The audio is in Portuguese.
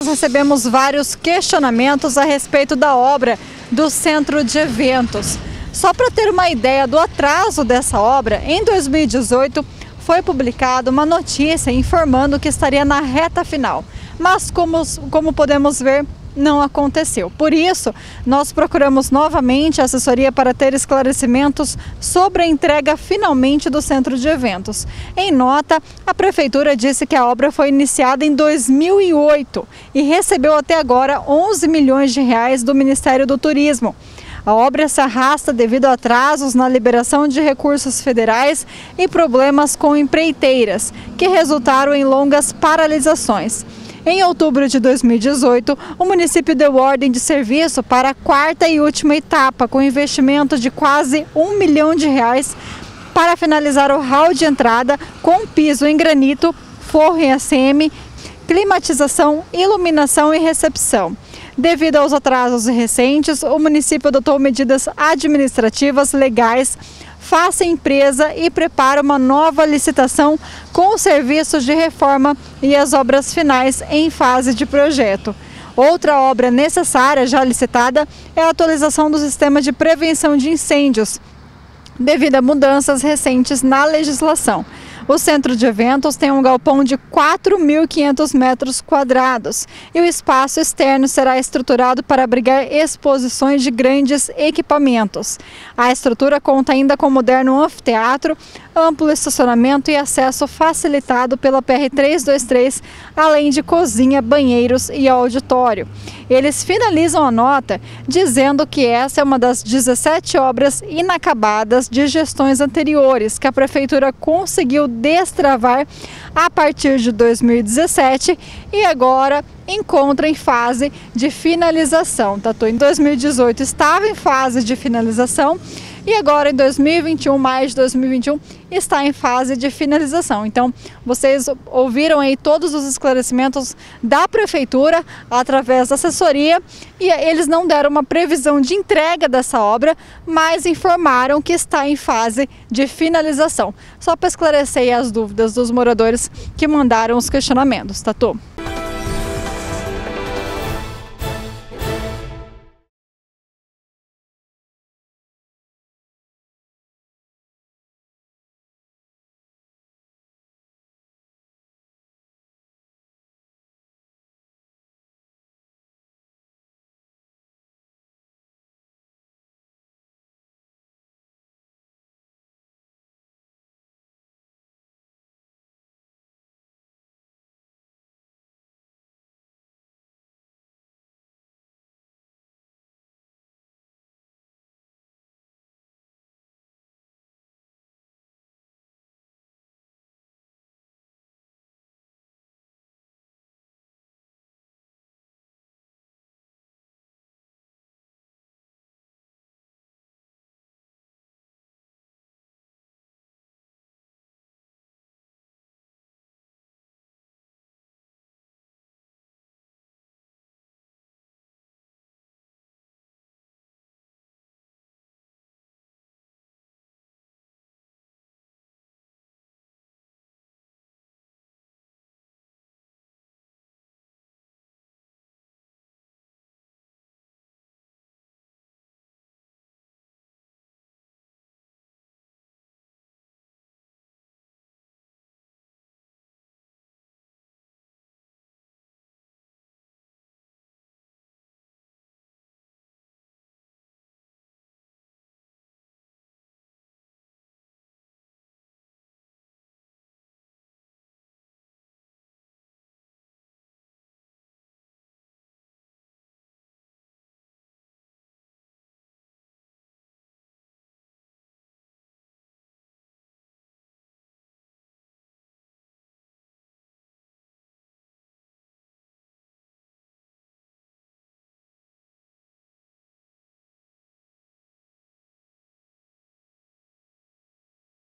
recebemos vários questionamentos a respeito da obra do Centro de Eventos. Só para ter uma ideia do atraso dessa obra, em 2018 foi publicada uma notícia informando que estaria na reta final, mas como podemos ver, não aconteceu. Por isso, nós procuramos novamente a assessoria para ter esclarecimentos sobre a entrega finalmente do Centro de Eventos. Em nota, a Prefeitura disse que a obra foi iniciada em 2008 e recebeu até agora 11 milhões de reais do Ministério do Turismo. A obra se arrasta devido a atrasos na liberação de recursos federais e problemas com empreiteiras, que resultaram em longas paralisações. Em outubro de 2018, o município deu ordem de serviço para a quarta e última etapa, com investimento de quase R$1 milhão para finalizar o hall de entrada com piso em granito, forro em ACM, climatização, iluminação e recepção. Devido aos atrasos recentes, o município adotou medidas administrativas legais, face à empresa e prepara uma nova licitação com os serviços de reforma e as obras finais em fase de projeto. Outra obra necessária já licitada é a atualização do sistema de prevenção de incêndios, devido a mudanças recentes na legislação. O Centro de Eventos tem um galpão de 4.500 metros quadrados e o espaço externo será estruturado para abrigar exposições de grandes equipamentos. A estrutura conta ainda com moderno anfiteatro, amplo estacionamento e acesso facilitado pela PR-323, além de cozinha, banheiros e auditório. Eles finalizam a nota dizendo que essa é uma das 17 obras inacabadas de gestões anteriores que a Prefeitura conseguiu destravar a partir de 2017 e agora encontra em fase de finalização. Tatu, em 2018 estava em fase de finalização e agora em 2021, maio de 2021, está em fase de finalização. Então, vocês ouviram aí todos os esclarecimentos da Prefeitura através da assessoria e eles não deram uma previsão de entrega dessa obra, mas informaram que está em fase de finalização. Só para esclarecer as dúvidas dos moradores que mandaram os questionamentos, Tatu.